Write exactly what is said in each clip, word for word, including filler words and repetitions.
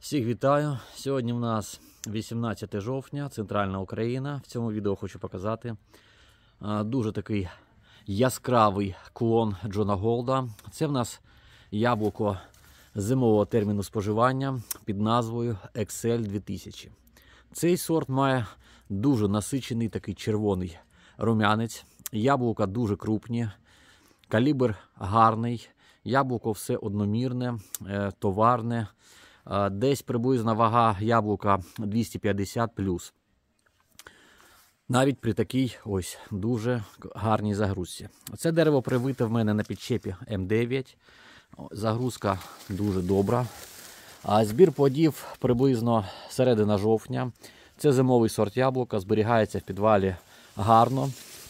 Всіх вітаю! Сьогодні в нас вісімнадцяте жовтня, Центральна Україна. В цьому відео хочу показати дуже такий яскравий клон Джона Голда. Це в нас яблуко зимового терміну споживання під назвою ікс ель дві тисячі. Цей сорт має дуже насичений такий червоний рум'янець. Яблука дуже крупні, калібр гарний, яблуко все одномірне, товарне. Десь приблизна вага яблука двісті п'ятдесят плюс. Навіть при такій ось дуже гарній загрузці. Це дерево привите в мене на підчепі ем дев'ять. Загрузка дуже добра. А збір плодів приблизно середина жовтня. Це зимовий сорт яблука, зберігається в підвалі гарно.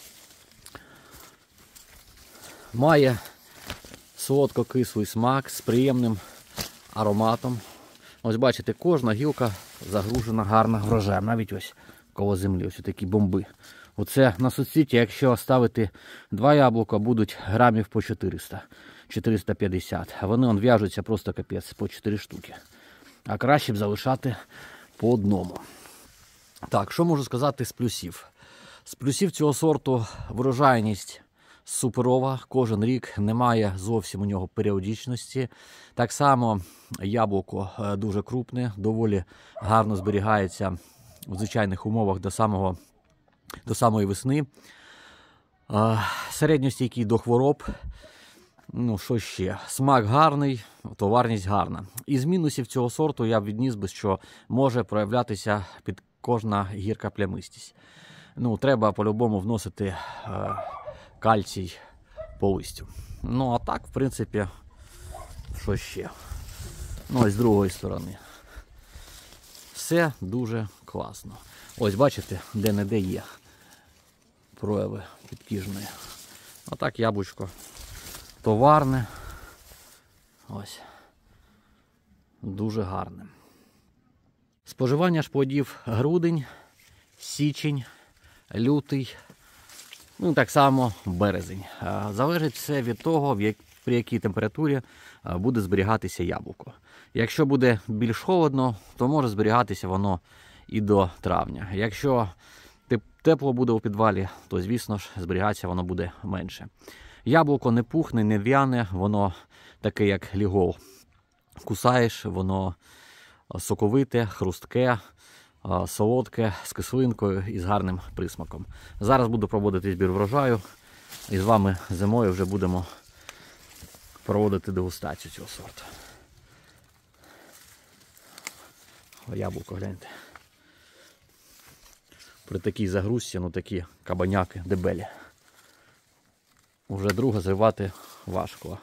Має солодко-кислий смак з приємним ароматом. Ось бачите, кожна гілка загружена гарно врожаєм. Навіть ось коло землі, ось такі бомби. Оце на суцвіті, якщо ставити два яблука, будуть грамів по чотириста - чотириста п'ятдесят. А вони он в'яжуться просто капець, по чотири штуки. А краще б залишати по одному. Так, що можу сказати з плюсів? З плюсів цього сорту врожайність суперова, кожен рік, немає зовсім у нього періодичності. Так само яблуко дуже крупне, доволі гарно зберігається в звичайних умовах до, самого, до самої весни. Середньостійкий до хвороб. Ну, що ще? Смак гарний, товарність гарна. Із мінусів цього сорту я б відніс би, що може проявлятися під кожна гірка плямистість. Ну, треба по-любому вносити е, кальцій по листю. Ну, а так, в принципі, що ще? Ну, ось з другої сторони. Все дуже класно. Ось, бачите, де-не-де є прояви підкіжної. Отак яблучко товарне. Ось. Дуже гарне. Споживання ж плодів грудень, січень, лютий, ну так само березень. Залежить все від того, при якій температурі буде зберігатися яблуко. Якщо буде більш холодно, то може зберігатися воно і до травня. Якщо тепло буде у підвалі, то, звісно ж, зберігатися воно буде менше. Яблуко не пухне, не в'яне, воно таке, як лігол. Кусаєш, воно соковите, хрустке, солодке, з кислинкою і з гарним присмаком. Зараз буду проводити збір врожаю. І з вами зимою вже будемо проводити дегустацію цього сорту. О, яблуко, гляньте. При такій загрузці, ну такі кабаняки дебелі. Уже друга зривати важко.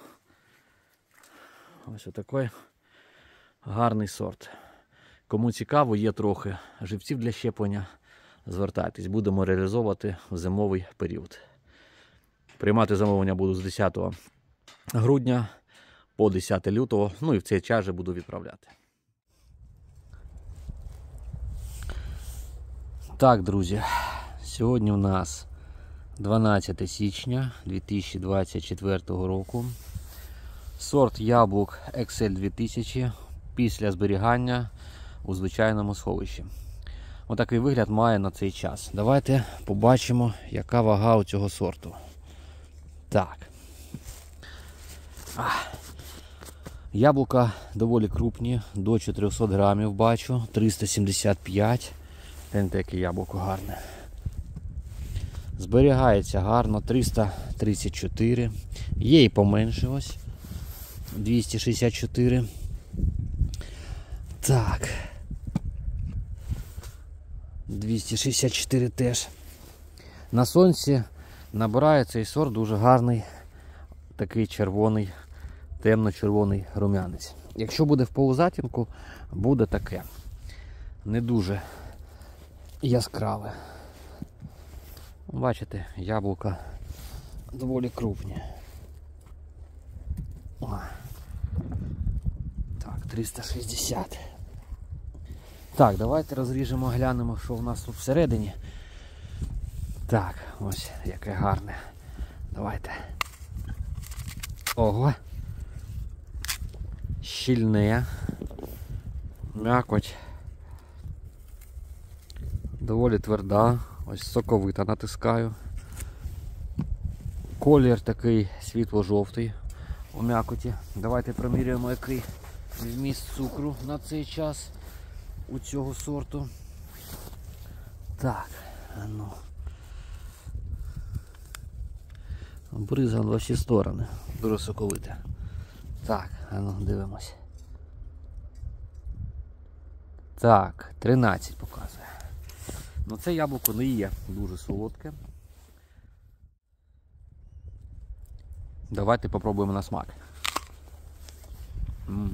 Ось отакий гарний сорт. Кому цікаво, є трохи живців для щеплення, звертайтесь, будемо реалізовувати в зимовий період. Приймати замовлення буду з десятого грудня по десяте лютого, ну і в цей час же буду відправляти. Так, друзі, сьогодні у нас дванадцяте січня дві тисячі двадцять четвертого року. Сорт яблук ікс ель дві тисячі після зберігання у звичайному сховищі. Отакий вигляд має на цей час. Давайте побачимо, яка вага у цього сорту. Так. Яблука доволі крупні, до чотирьохсот грамів бачу, триста сімдесят п'ять. Гляньте, яке яблуко гарне. Зберігається гарно, триста тридцять чотири. Є і поменше ось. двісті шістдесят чотири. Так. двісті шістдесят чотири теж. На сонці набирає цей сорт дуже гарний, такий червоний, темно-червоний рум'янець. Якщо буде в полузатінку, буде таке. Не дуже яскраве. Бачите, яблука доволі крупні. О. Так, триста шістдесят. Так, давайте розріжемо, глянемо, що в нас тут всередині. Так, ось яке гарне. Давайте. Ого. Щільне. М'якоть доволі тверда, ось соковита, натискаю. Колір такий світло-жовтий у м'якоті. Давайте проміряємо, який вміст цукру на цей час у цього сорту. Так, ну. Бризган во всі сторони. Дуже соковите. Так, а ну дивимось. Так, тринадцять показує. Ну це яблуко не є дуже солодке. Давайте попробуємо на смак. М-м.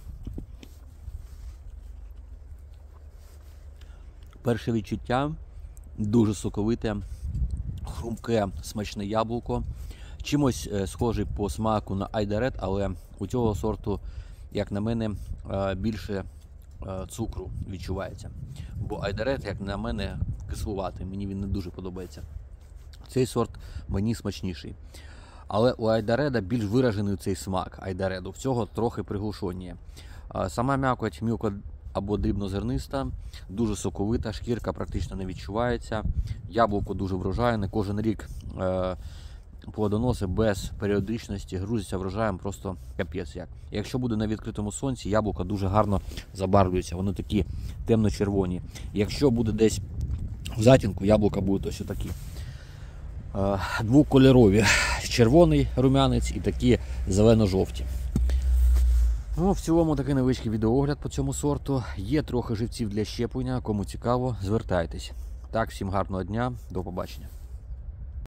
Перше відчуття дуже соковите, хрумке, смачне яблуко. Чимось схожий по смаку на Айдарет, але у цього сорту, як на мене, більше цукру відчувається. Бо Айдарет, як на мене, кислуватий, мені він не дуже подобається. Цей сорт мені смачніший. Але у Айдареда більш виражений цей смак Айдареду, в цього трохи приглушеніє. Сама м'якоть мілко або дрібнозерниста, дуже соковита, шкірка практично не відчувається. Яблуко дуже врожайне, кожен рік е, плодоноси без періодичності грузяться врожаєм просто капець як. Якщо буде на відкритому сонці, яблука дуже гарно забарвлюються, вони такі темно-червоні. Якщо буде десь в затінку, яблука будуть ось такі. Е, двокольорові, червоний рум'янець і такі зелено-жовті. Ну, в цілому такий невеличкий відеоогляд по цьому сорту. Є трохи живців для щеплення, кому цікаво, звертайтесь. Так, всім гарного дня, до побачення.